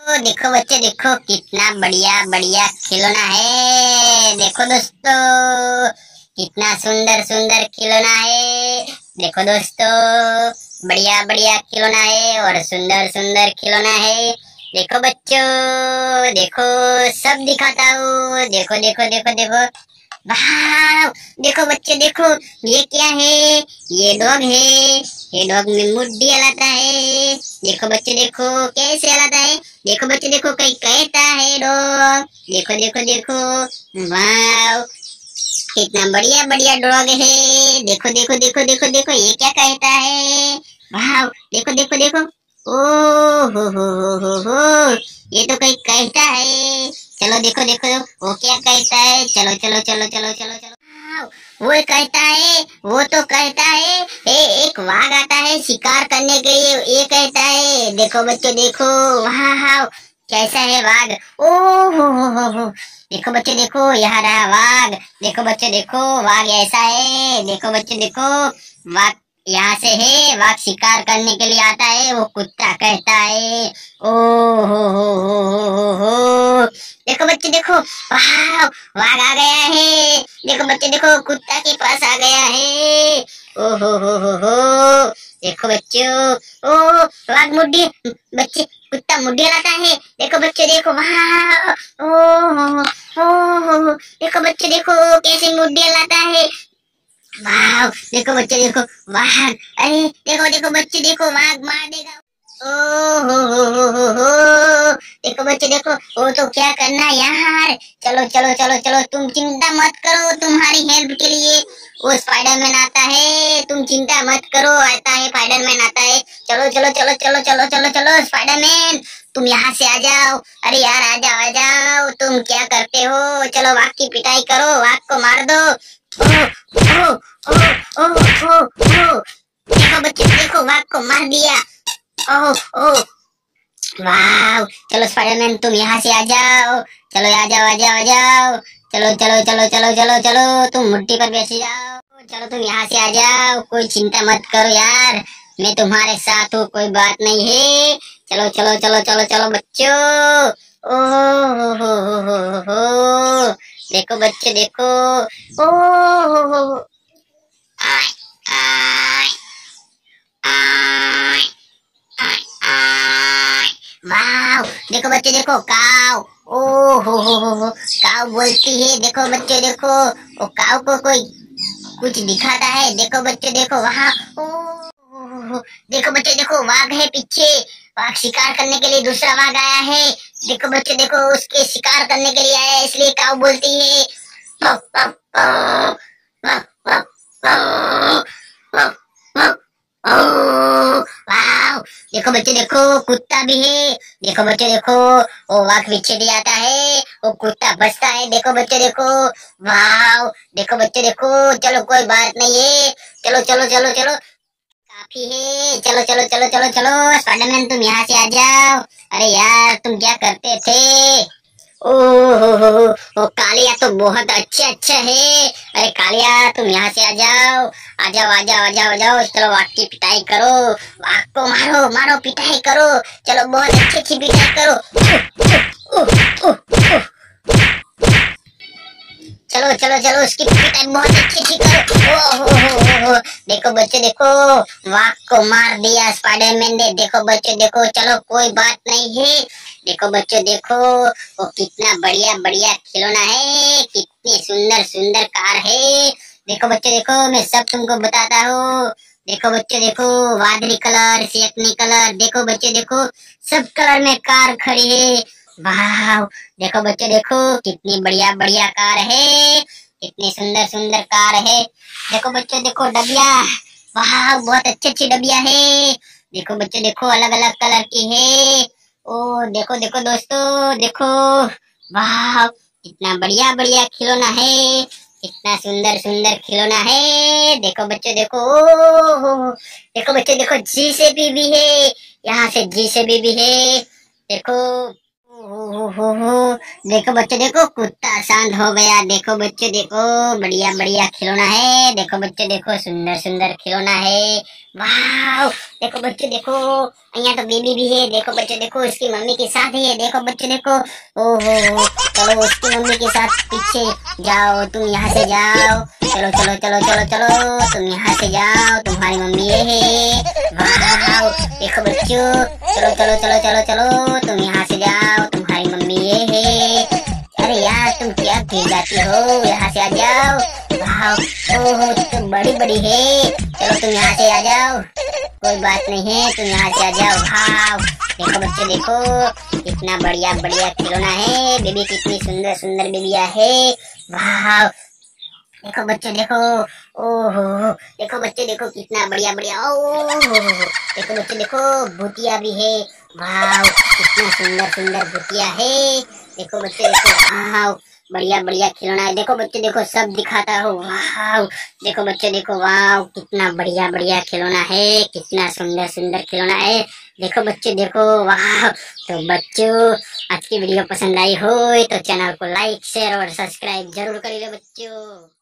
देखो बच्चे देखो कितना बढ़िया बढ़िया खिलौना है। देखो दोस्तों कितना सुंदर सुंदर खिलौना है। देखो दोस्तों बढ़िया बढ़िया खिलौना है और सुंदर सुंदर खिलौना है। देखो बच्चों देखो सब दिखाता हूँ। देखो देखो देखो देखो वाह। देखो बच्चे देखो ये क्या है। ये डॉग है। ये डॉग में मुड्डी हलाता है। देखो बच्चे देखो कैसे हलाता है। देखो बच्चे देखो कहीं कहता है डॉग। देखो देखो देखो वाह कितना बढ़िया बढ़िया डॉग है। देखो देखो देखो देखो देखो ये क्या कहता है। वाह देखो देखो देखो ओ हो ये तो कहीं कहता है। चलो देखो देखो वो क्या कहता है। चलो चलो चलो चलो चलो चलो वो कहता है। वो तो कहता है एक वाघ आता है शिकार करने के लिए। ये कहता है देखो बच्चे देखो वाह कैसा है वाघ। ओ हो देखो बच्चे देखो यहाँ रहा वाघ। देखो बच्चे देखो वाघ ऐसा है। देखो बच्चे देखो वाघ यहाँ से है। वाघ शिकार करने के लिए आता है। वो कुत्ता कहता है ओ हो देखो बच्चे देखो वाह वाघ आ गया है। देखो बच्चे देखो कुत्ता के पास आ गया है। ओ हो देखो बच्चों ओ वाघ मुड्डी बच्चे कुत्ता मुड्डी लाता है। देखो बच्चे देखो वाह ओ देखो बच्चे देखो कैसे मुड्डी लाता है। वाह देखो बच्चे देखो वाह। अरे देखो देखो बच्चे देखो वाघ मार देगा। ओ हो देखो बच्चे देखो वो तो क्या करना यार। चलो चलो चलो चलो तुम चिंता मत करो तुम्हारी हेल्प के लिए वो स्पाइडरमैन आता है। तुम चिंता मत करो आता है स्पाइडरमैन आता है। चलो चलो चलो चलो चलो चलो चलो स्पाइडरमैन तुम यहाँ से आ जाओ। अरे यार आ जाओ तुम क्या करते हो। चलो वाघ की पिटाई करो वाघ को मार दो। ओ ओ ओ ओ ओ देखो बच्चे देखो वाघ को मार दिया। ओह ओह वाह चलो स्पाइडरमैन तुम यहाँ से आ जाओ। चलो आ जाओ आ जाओ आ जाओ। चलो चलो चलो चलो चलो चलो तुम मुट्ठी पर बैठ जाओ। चलो तुम यहाँ से आ जाओ। कोई चिंता मत करो यार मैं तुम्हारे साथ हूँ कोई बात नहीं है। चलो चलो चलो चलो चलो बच्चों ओ हो देखो बच्चे देखो ओ हो आय आय आय वाह देखो बच्चे देखो काव ओ हो काव बोलती है। देखो बच्चे देखो वो काव को कोई कुछ दिखाता है। देखो बच्चे देखो वहाँ ओ देखो बच्चे देखो वाघ है पीछे। वाघ शिकार करने के लिए दूसरा वाघ आया है। देखो बच्चे देखो उसके शिकार करने के लिए आया है इसलिए काव बोलती है। वाह देखो बच्चे देखो कुत्ता भी है। देखो बच्चे देखो वो वाघ पीछे भी आता है वो कुत्ता बचता है। देखो बच्चे देखो वाह देखो बच्चे देखो चलो कोई बात नहीं है। चलो चलो चलो चलो काफी है। चलो चलो चलो चलो चलो स्पाइडरमैन तुम यहाँ से आ जाओ। अरे यार तुम क्या करते थे। ओ हो कालिया तो बहुत अच्छा है। अरे कालिया तुम यहाँ से आ जाओ आ जाओ आ जाओ आ जाओ आ जाओ। चलो वाघ की पिटाई करो वाघ को मारो मारो पिटाई करो। चलो बहुत अच्छी पिटाई करो। चलो चलो चलो उसकी पिटाई बहुत अच्छी करो। ओ देखो बच्चे देखो वाघ को मार दिया स्पाइडरमैन ने। देखो बच्चे देखो चलो कोई बात नहीं है। देखो बच्चों देखो वो कितना बढ़िया बढ़िया खिलौना है। कितनी सुंदर सुंदर कार है। देखो बच्चे देखो मैं सब तुमको बताता हूँ। देखो बच्चे देखो वादरी कलर सेकनी कलर देखो बच्चे देखो सब कलर में कार खड़ी है। वाह देखो बच्चे देखो कितनी बढ़िया बढ़िया कार है। कितनी सुंदर सुंदर कार है। देखो बच्चे देखो डबिया वाह बहुत अच्छी अच्छी डबिया है। देखो बच्चे देखो अलग अलग कलर की है। ओ देखो देखो दोस्तों देखो वाह कितना बढ़िया बढ़िया खिलौना है। कितना सुंदर सुंदर खिलौना है। देखो बच्चे देखो देखो बच्चे देखो जी से भी है। यहाँ से जी से भी है। देखो हो देखो बच्चे देखो, कुत्ता शांत हो गया। देखो बच्चे देखो, बढ़िया बढ़िया खिलौना है। देखो बच्चे देखो, सुंदर सुंदर खिलौना है। वाह, देखो बच्चे देखो, यहाँ तो बेबी भी है। देखो बच्चे देखो, उसकी मम्मी के साथ ही है। देखो बच्चे देखो, ओहो, चलो उसकी मम्मी के साथ पीछे जाओ, तुम यहाँ से जाओ। चलो चलो चलो चलो चलो, तुम यहाँ से जाओ, तुम्हारी मम्मी ये है। वाह, देखो बच्चों, चलो चलो चलो चलो चलो, तुम यहाँ से जाओ, तुम्हारी मम्मी ये है। अरे यार, तुम क्या गिर जाती हो, यहाँ से आ जाओ। वाह, ओहो, तुम बड़ी बड़ी है। चलो तुम यहाँ से आ जाओ, कोई बात नहीं है, तुम यहाँ से आ जाओ। वाह, देखो बच्चे देखो, कितना बढ़िया बढ़िया खिलौना है। बेबी कितनी सुंदर सुंदर बेबिया है। वाह, देखो बच्चे देखो, ओहो, देखो बच्चे देखो, कितना बढ़िया बढ़िया। ओहो, देखो बच्चे देखो, भूतिया भी है। वाह, कितना सुंदर सुंदर भूतिया है। देखो बच्चे देखो, वाह, बढ़िया बढ़िया खिलौना है। देखो बच्चे देखो, सब दिखाता हो। वाह, देखो बच्चे देखो, वाह, कितना बढ़िया बढ़िया खिलौना है, कितना सुंदर सुंदर खिलौना है। देखो बच्चे देखो, वाह। तो बच्चों, आज की वीडियो पसंद आई हो तो चैनल को लाइक शेयर और सब्सक्राइब जरूर करिए बच्चों।